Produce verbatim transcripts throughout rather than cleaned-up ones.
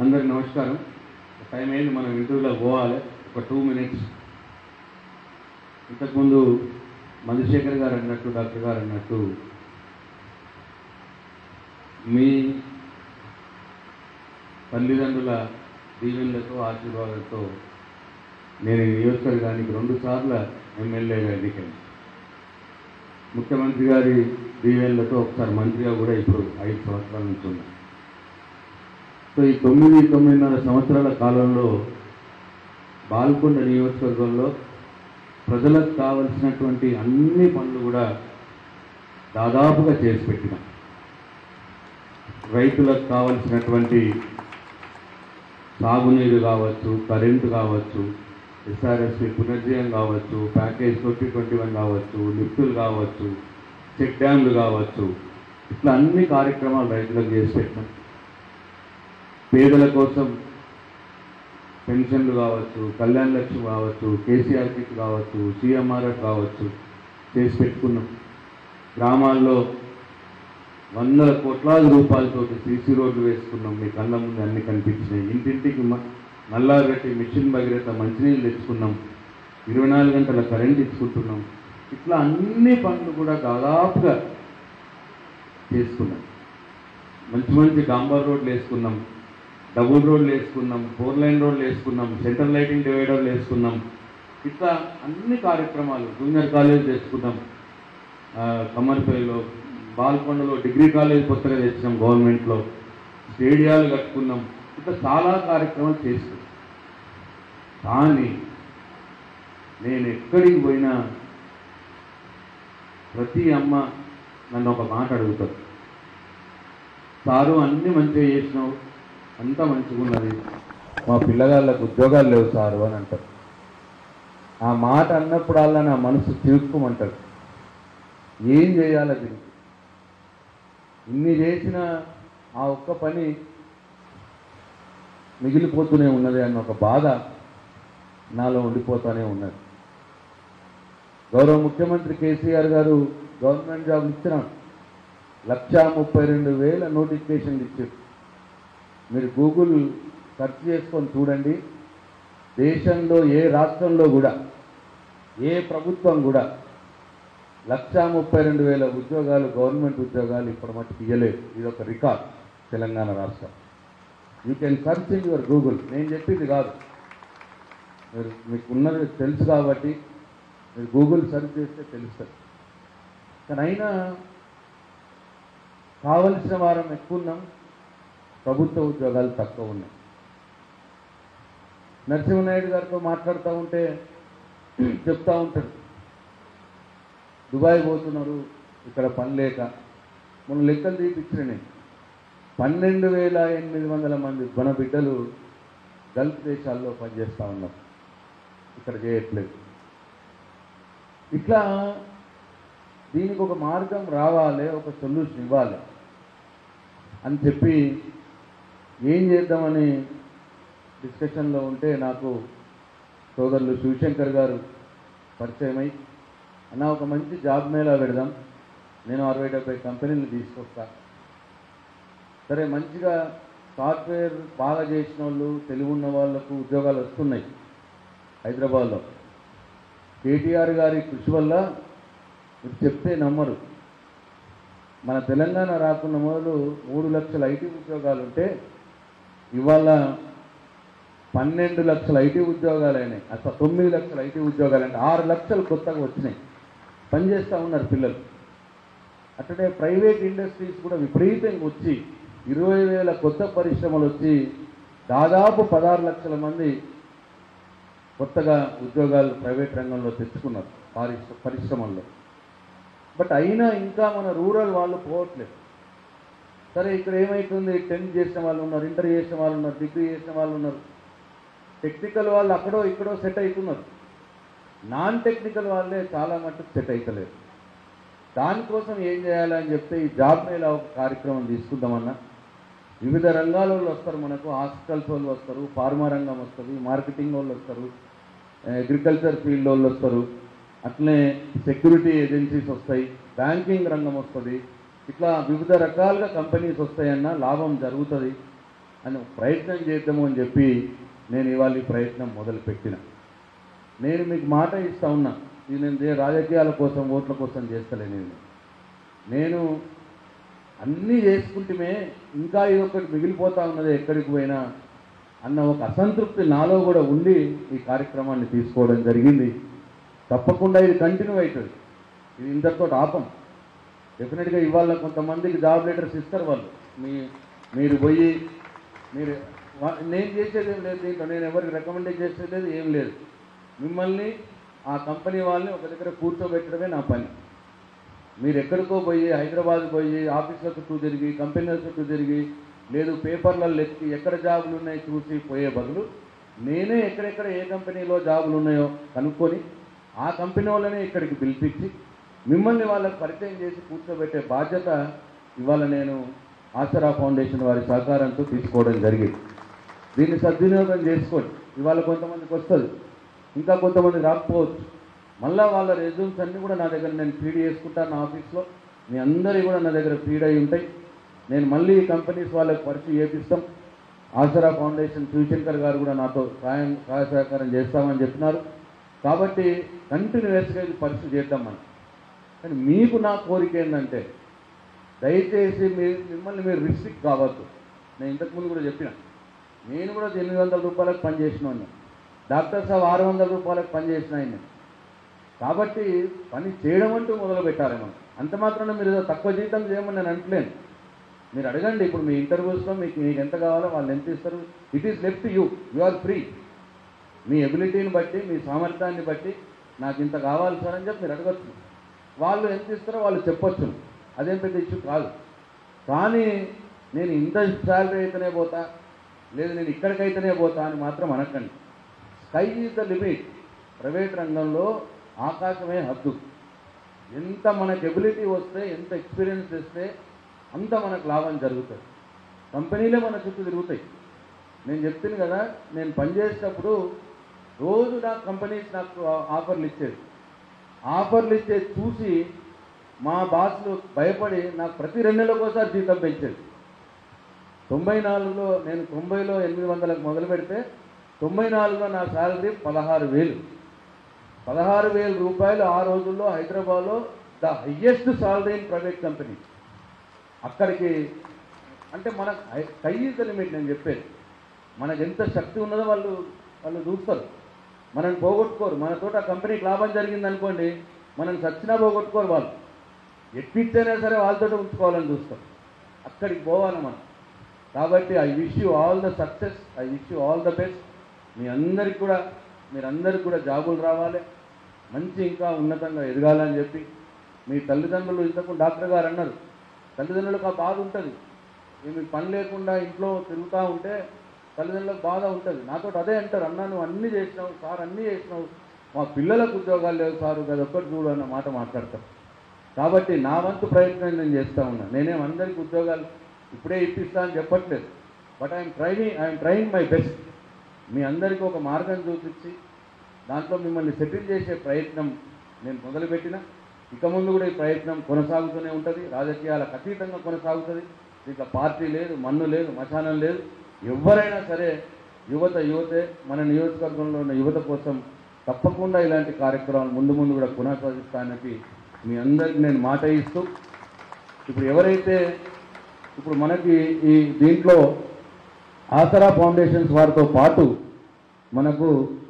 అందరికి నమస్కారం. టైం అయింది, మనం ఇంటర్వ్యూలో పోవాలి. ఒక టూ మినిట్స్. ఇంతకుముందు మధుశేఖర్ గారు అన్నట్టు, డాక్టర్ గారు అన్నట్టు, మీ తల్లిదండ్రుల దీవెనలతో ఆశీర్వాదంతో నేను ఈ నియోజకవర్గానికి రెండు సార్లు ఎమ్మెల్యేగా ఎన్నికైంది. ముఖ్యమంత్రి గారి దీవెనలతో ఒకసారి మంత్రిగా కూడా ఇప్పుడు ఐదు సంవత్సరాల నుంచి ఉన్నాను. సో ఈ తొమ్మిది తొమ్మిదిన్నర సంవత్సరాల కాలంలో బాల్కొండ నియోజకవర్గంలో ప్రజలకు కావలసినటువంటి అన్ని పనులు కూడా దాదాపుగా చేసి పెట్టినాం. రైతులకు కావలసినటువంటి సాగునీరు కావచ్చు, కరెంటు కావచ్చు, ఎస్ఆర్ఎస్పి పునర్జీవం కావచ్చు, ప్యాకేజ్ ట్వంటీ ట్వంటీ వన్ కావచ్చు, లిఫ్టులు కావచ్చు, చెక్ డ్యామ్లు కావచ్చు, ఇట్లా అన్ని కార్యక్రమాలు రైతులకు చేసి పెట్టినాం. పేదల కోసం పెన్షన్లు కావచ్చు, కళ్యాణ లక్ష్మి కావచ్చు, కేసీఆర్ కిట్ కావచ్చు, సీఎంఆర్ఎఫ్ కావచ్చు చేసి పెట్టుకున్నాం. గ్రామాల్లో వందల కోట్లాది రూపాయలతో సీసీ రోడ్లు వేసుకున్నాం. మీ కళ్ళ ముందు అన్ని కనిపించినాయి. ఇంటింటికి నల్లారు పెట్టి మిషన్ భగీరథ మంచినీళ్ళు తెచ్చుకున్నాం. ఇరవై నాలుగు గంటల కరెంట్ ఇచ్చుకుంటున్నాం. ఇట్లా అన్ని పనులు కూడా దాదాపుగా చేసుకున్నాం. మంచి మంచి డాంబర్ రోడ్లు వేసుకున్నాం, డబుల్ రోడ్లు వేసుకున్నాం, ఫోర్ లైన్ రోడ్లు వేసుకున్నాం, సెంట్రల్ లైటింగ్ డివైడర్లు వేసుకున్నాం. ఇట్లా అన్ని కార్యక్రమాలు, జూనియర్ కాలేజ్ తెచ్చుకున్నాం, కమర్పల్లిలో, బాల్కొండలో డిగ్రీ కాలేజ్ కొత్తగా తెచ్చినాం, గవర్నమెంట్లో స్టేడియాలు కట్టుకున్నాం. ఇట్లా చాలా కార్యక్రమాలు చేసుకున్నాం. కానీ నేను ఎక్కడికి పోయినా ప్రతి అమ్మ నన్ను ఒక మాట అడుగుతారు, సారు అన్నీ మంచిగా చేసినావు, అంతా మంచిగా ఉన్నది, మా పిల్లగాళ్ళకు ఉద్యోగాలు లేవు సారు అని అంటారు. ఆ మాట అన్నప్పుడల్లా నా మనసు చిరుక్కుమంటారు. ఏం చేయాలి దీనికి? ఇన్ని చేసిన ఆ ఒక్క పని మిగిలిపోతూనే ఉన్నది అన్న ఒక బాధ నాలో ఉండిపోతూనే ఉన్నది. గౌరవ ముఖ్యమంత్రి కేసీఆర్ గారు గవర్నమెంట్ జాబ్లు ఇచ్చినాడు. లక్షా ముప్పై రెండు వేల నోటిఫికేషన్లు ఇచ్చారు. మీరు గూగుల్ సెర్చ్ చేసుకొని చూడండి. దేశంలో ఏ రాష్ట్రంలో కూడా, ఏ ప్రభుత్వం కూడా లక్షా ముప్పై రెండు వేల ఉద్యోగాలు, గవర్నమెంట్ ఉద్యోగాలు ఇప్పుడు మట్టుకు ఇవ్వలేదు. ఇది ఒక రికార్డ్ తెలంగాణ రాష్ట్రం. You can search in your Google. నేను చెప్పింది కాదు, మీరు మీకు ఉన్నది తెలుసు కాబట్టి మీరు గూగుల్ సెర్చ్ చేస్తే తెలుస్తుంది. కానీ అయినా కావలసిన వారం ఎక్కువ ఉన్నాం, ప్రభుత్వ ఉద్యోగాలు తక్కువ ఉన్నాయి. నరసింహనాయుడు గారితో మాట్లాడుతూ ఉంటే చెప్తూ ఉంటాడు, దుబాయ్ పోతున్నారు, ఇక్కడ పని లేక. మన లెక్కలు తీపిచ్చిన నేను పన్నెండు వేల ఎనిమిది వందల మంది మన బిడ్డలు గల్ఫ్ దేశాల్లో పనిచేస్తూ ఉన్నారు, ఇక్కడ చేయట్లేదు. ఇట్లా దీనికి ఒక మార్గం రావాలి, ఒక సొల్యూషన్ ఇవ్వాలి అని చెప్పి ఏం చేద్దామని డిస్కషన్లో ఉంటే నాకు సోదరులు శివశంకర్ గారు పరిచయమై, అన్న ఒక మంచి జాబ్ మేళా పెడదాం, నేను అరవై డెబ్బై కంపెనీలు తీసుకొస్తా. సరే, మంచిగా సాఫ్ట్వేర్ బాగా చేసిన వాళ్ళు, తెలివి ఉన్న వాళ్ళకు ఉద్యోగాలు వస్తున్నాయి హైదరాబాద్లో. కేటీఆర్ గారి కృషి వల్ల మీరు చెప్తే నమ్మరు, మన తెలంగాణ రాకున్న మొదలు మూడు లక్షల ఐటీ ఉద్యోగాలు ఉంటే ఇవాళ పన్నెండు లక్షల ఐటీ ఉద్యోగాలు అయినాయి. అసలు తొమ్మిది లక్షల ఐటీ ఉద్యోగాలు అంటే ఆరు లక్షలు కొత్తగా వచ్చినాయి, పనిచేస్తూ ఉన్నారు పిల్లలు. అట్లనే ప్రైవేట్ ఇండస్ట్రీస్ కూడా విపరీతంగా వచ్చి ఇరవై వేల కొత్త పరిశ్రమలు వచ్చి దాదాపు పదహారు లక్షల మంది కొత్తగా ఉద్యోగాలు ప్రైవేట్ రంగంలో తెచ్చుకున్నారు పరిశ్ర పరిశ్రమల్లో. బట్ అయినా ఇంకా మన రూరల్ వాళ్ళు పోవట్లేదు. సరే, ఇక్కడ ఏమవుతుంది, టెన్త్ చేసిన వాళ్ళు ఉన్నారు, ఇంటర్ చేసిన వాళ్ళు ఉన్నారు, డిగ్రీ చేసిన వాళ్ళు ఉన్నారు, టెక్నికల్ వాళ్ళు అక్కడో ఇక్కడో సెట్ అవుతున్నారు, నాన్ టెక్నికల్ వాళ్ళే చాలా మట్టుకు సెట్ అవుతలేదు. దానికోసం ఏం చేయాలని చెప్తే ఈ జాబ్ మేళా ఒక కార్యక్రమం తీసుకుందామన్నా. వివిధ రంగాల వాళ్ళు వస్తారు, మనకు హాస్పిటల్స్ వాళ్ళు వస్తారు, ఫార్మా రంగం వస్తుంది, మార్కెటింగ్ వాళ్ళు వస్తారు, అగ్రికల్చర్ ఫీల్డ్ వాళ్ళు వస్తారు, అట్లనే సెక్యూరిటీ ఏజెన్సీస్ వస్తాయి, బ్యాంకింగ్ రంగం వస్తుంది. ఇట్లా వివిధ రకాలుగా కంపెనీస్ వస్తాయన్న లాభం జరుగుతుంది. అని ప్రయత్నం చేద్దాము అని చెప్పి నేను ఇవాళ ఈ ప్రయత్నం మొదలుపెట్టిన. నేను మీకు మాట ఇస్తా ఉన్నా, ఇది నేను రాజకీయాల కోసం ఓట్ల కోసం చేస్తలే. నేను నేను అన్నీ చేసుకుంటేమే ఇంకా ఇది ఒకటి మిగిలిపోతా ఉన్నది ఎక్కడికి పోయినా అన్న ఒక అసంతృప్తి నాలో కూడా ఉండి ఈ కార్యక్రమాన్ని తీసుకోవడం జరిగింది. తప్పకుండా ఇది కంటిన్యూ అవుతుంది, ఇది ఇంతటితో ఆపం. డెఫినెట్గా ఇవాళ కొంతమందికి జాబ్ లెటర్స్ ఇస్తారు వాళ్ళు, మీ మీరు పోయి మీరు నేను చేసేది ఏం లేదు దీంట్లో, నేను ఎవరికి రికమెండ్ చేసేది లేదు, ఏం లేదు. మిమ్మల్ని ఆ కంపెనీ వాళ్ళని ఒక దగ్గర కూర్చోబెట్టడమే నా పని. మీరు ఎక్కడికో పోయి హైదరాబాద్ పోయి ఆఫీసుల చుట్టూ తిరిగి కంపెనీల చుట్టూ తిరిగి లేదు పేపర్లలో ఎక్కి ఎక్కడ జాబులు ఉన్నాయి చూసి పోయే బదులు నేనే ఎక్కడెక్కడ ఏ కంపెనీలో జాబులు ఉన్నాయో కనుక్కొని ఆ కంపెనీ వాళ్ళనే ఇక్కడికి పిలిపించి మిమ్మల్ని వాళ్ళకి పరిచయం చేసి కూర్చోబెట్టే బాధ్యత ఇవాళ నేను ఆసరా ఫౌండేషన్ వారి సహకారంతో తీసుకోవడం జరిగింది. దీన్ని సద్వినియోగం చేసుకోండి. ఇవాళ కొంతమందికి వస్తుంది, ఇంకా కొంతమంది రాకపోవచ్చు. మళ్ళీ వాళ్ళ రెజ్యూమ్స్ అన్నీ కూడా నా దగ్గర నేను ఫీడ్ చేసుకుంటాను నా ఆఫీస్లో. మీ అందరి కూడా నా దగ్గర ఫీడ్ అయి ఉంటాయి. నేను మళ్ళీ ఈ కంపెనీస్ వాళ్ళకి పరిచయం చేపిస్తాం. ఆసరా ఫౌండేషన్ శివశంకర్ గారు కూడా నాతో సహాయం సహాయ సహకారం చేస్తామని చెప్పినారు. కాబట్టి కంటిన్యూస్గా ఇది పరిస్థితి చేద్దాం మనం. కానీ మీకు నా కోరిక ఏంటంటే దయచేసి మీరు మిమ్మల్ని మీరు రిస్ట్రిక్ట్ కావద్దు. నేను ఇంతకుముందు కూడా చెప్పిన, నేను కూడా ఎనిమిది వందల రూపాయలకు పనిచేసిన వాడిని, డాక్టర్ సాబ్ ఆరు వందల రూపాయలకు పనిచేసిన ఆయన. కాబట్టి పని చేయడం అంటూ మొదలు పెట్టాలి మనం. అంత మాత్రాన మీరు తక్కువ జీతం చేయమని నేను అంటలేను. మీరు అడగండి, ఇప్పుడు మీ ఇంటర్వ్యూస్లో మీకు మీకు ఎంత కావాలో వాళ్ళు ఎంత ఇస్తారు. It is left you, you are free. మీ ఎబిలిటీని బట్టి మీ సామర్థ్యాన్ని బట్టి నాకు ఇంత కావాలి సార్ అని చెప్పి మీరు అడగచ్చు. వాళ్ళు ఎంత ఇస్తారో వాళ్ళు చెప్పొచ్చు, అదేం పెద్ద ఇష్యూ కాదు. కానీ నేను ఇంత శాలరీ అయితేనే పోతా, లేదు నేను ఇక్కడికైతేనే పోతా అని మాత్రం అనకండి. Sky is the limit. Private రంగంలో ఆకాశమే హద్దు. ఎంత మనకు ఎబిలిటీ వస్తే, ఎంత ఎక్స్పీరియన్స్ ఇస్తే అంత మనకు లాభం జరుగుతుంది. కంపెనీలే మన చుట్టూ తిరుగుతాయి. నేను చెప్తాను కదా, నేను పనిచేసేటప్పుడు రోజు నాకు కంపెనీస్ నాకు ఆఫర్లు ఇచ్చేది. ఆఫర్లు ఇచ్చేది చూసి మా బాస్లు భయపడి నాకు ప్రతి రెండు నెలలకు ఒకసారి జీతం పెంచేది. తొంభై నాలుగులో నేను తొంభైలో ఎనిమిది వందలకు మొదలు పెడితే తొంభై నాలుగులో నా శాలరీ పదహారు వేలు పదహారు వేల రూపాయలు ఆ రోజుల్లో హైదరాబాద్లో the highest salary in private company. అక్కడికి అంటే మన స్కై ఈజ్ ద లిమిట్. నేను చెప్పేది మనకు ఎంత శక్తి ఉన్నదో వాళ్ళు వాళ్ళు చూస్తారు. మనం పోగొట్టుకోరు. మనతోటి ఆ కంపెనీకి లాభం జరిగిందనుకోండి, మనం చచ్చినా పోగొట్టుకోరు. వాళ్ళు ఎక్కిచ్చైనా సరే వాళ్ళతో ఉంచుకోవాలని చూస్తారు. అక్కడికి పోవాలి మనం. కాబట్టి I wish you all the success, I wish you all the best. మీ అందరికి కూడా మీరందరికీ కూడా జాబులు రావాలి, మంచి ఇంకా ఉన్నతంగా ఎదగాలని చెప్పి మీ తల్లిదండ్రులు ఇంతకు డాక్టర్ గారు అన్నారు, తల్లిదండ్రులకు ఆ బాధ ఉంటుంది. మీకు పని లేకుండా ఇంట్లో తిరుగుతూ ఉంటే తల్లిదండ్రులకు బాధ ఉంటుంది. నాతో అదే అంటారు, అన్నా నువ్వు అన్నీ చేసినావు సార్, అన్నీ చేసినావు, మా పిల్లలకు ఉద్యోగాలు లేవు సార్, అది ఒక్కటి చూడు అన్న మాట మాట్లాడతారు. కాబట్టి నా వంతు ప్రయత్నం నేను చేస్తూ ఉన్నా. నేనేం అందరికీ ఉద్యోగాలు ఇప్పుడే ఇప్పిస్తా అని చెప్పట్లేదు. But I'm training I'm training my best. మీ అందరికీ ఒక మార్గం చూపించి దాంట్లో మిమ్మల్ని సెటిల్ చేసే ప్రయత్నం నేను మొదలుపెట్టిన. ఇక ముందు కూడా ఈ ప్రయత్నం కొనసాగుతూనే ఉంటుంది, రాజకీయాలకు అతీతంగా కొనసాగుతుంది. ఇంకా పార్టీ లేదు, మన్ను లేదు, మశానం లేదు. ఎవరైనా సరే యువత యువతే. మన నియోజకవర్గంలో ఉన్న యువత కోసం తప్పకుండా ఇలాంటి కార్యక్రమాలు ముందు ముందు కూడా కొనసాగిస్తానని మీ అందరికీ నేను మాట ఇస్తూ, ఇప్పుడు ఎవరైతే ఇప్పుడు మనకి ఈ దీంట్లో ఆసరా ఫౌండేషన్స్ వారితో పాటు మనకు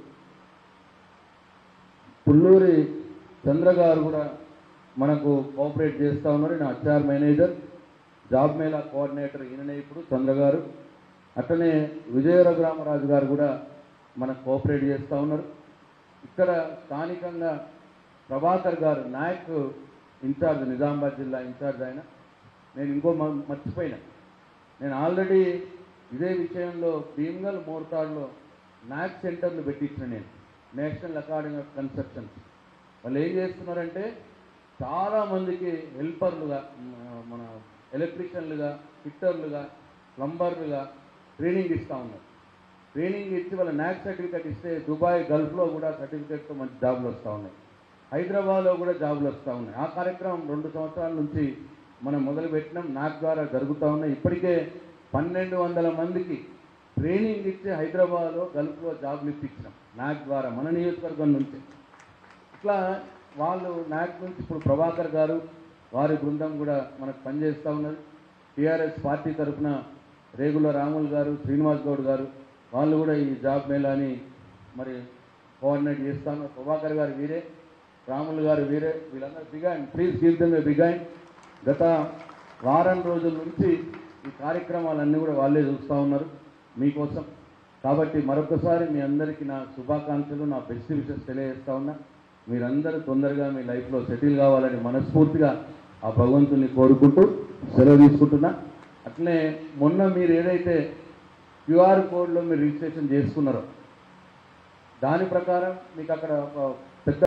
పుల్లూరి చంద్ర గారు కూడా మనకు కోఆపరేట్ చేస్తూ ఉన్నారు. నా HR manager, job mela coordinator ఈయననే ఇప్పుడు చంద్ర గారు. అట్లనే విజయ రఘురామరాజు గారు కూడా మనకు కోఆపరేట్ చేస్తూ ఉన్నారు. ఇక్కడ స్థానికంగా ప్రభాకర్ గారు నాయక్ ఇన్ఛార్జ్, నిజామాబాద్ జిల్లా ఇన్ఛార్జ్ ఆయన. నేను ఇంకో మర్చిపోయినా, నేను ఆల్రెడీ ఇదే విషయంలో భీమ్గల్ మోర్తాడ్లో నాక్ సెంటర్లు పెట్టించిన నేను, నేషనల్ అకాడమీ ఆఫ్ కన్స్ట్రక్షన్స్. వాళ్ళు ఏం చేస్తున్నారంటే చాలామందికి హెల్పర్లుగా, మన ఎలక్ట్రీషియన్లుగా, ఫిట్టర్లుగా, ప్లంబర్లుగా ట్రైనింగ్ ఇస్తూ ఉన్నారు. ట్రైనింగ్ ఇచ్చి వాళ్ళ నాక్ సర్టిఫికేట్ ఇస్తే దుబాయ్, గల్ఫ్లో కూడా సర్టిఫికేట్తో మంచి జాబులు వస్తూ ఉన్నాయి. హైదరాబాద్లో కూడా జాబులు వస్తూ ఉన్నాయి. ఆ కార్యక్రమం రెండు సంవత్సరాల నుంచి మనం మొదలుపెట్టినాం. నాక్ ద్వారా జరుగుతూ ఉన్నాయి. ఇప్పటికే పన్నెండు వందల మందికి ట్రైనింగ్ ఇచ్చి హైదరాబాద్లో గల్ఫ్లో జాబ్లు ఇప్పించినాం నాక్ ద్వారా మన నియోజకవర్గం నుంచి. ఇట్లా వాళ్ళు నాక్ నుంచి ఇప్పుడు ప్రభాకర్ గారు వారి బృందం కూడా మనకు పనిచేస్తూ ఉన్నారు. టీఆర్ఎస్ పార్టీ తరఫున రేగుల రాములు గారు, శ్రీనివాస్ గౌడ్ గారు వాళ్ళు కూడా ఈ జాబ్ మేళాని మరి కోఆర్డినేట్ చేస్తా ఉన్నారు. ప్రభాకర్ గారు వీరే, రాములు గారు వీరే, వీళ్ళందరూ బిగాయింగ్ ప్లీజ్ గివ్ దెమ్ ఏ బిగాయింగ్. గత వారం రోజుల నుంచి ఈ కార్యక్రమాలన్నీ కూడా వాళ్ళే చూస్తూ ఉన్నారు మీకోసం. కాబట్టి మరొకసారి మీ అందరికీ నా శుభాకాంక్షలు, నా బెస్ట్ విషెస్ తెలియజేస్తా ఉన్నా. మీరందరూ తొందరగా మీ లైఫ్లో సెటిల్ కావాలని మనస్ఫూర్తిగా ఆ భగవంతుని కోరుకుంటూ సెలవు తీసుకుంటున్నా. అట్లనే మొన్న మీరు ఏదైతే క్యూఆర్ కోడ్లో మీరు రిజిస్ట్రేషన్ చేసుకున్నారో దాని ప్రకారం మీకు అక్కడ ఒక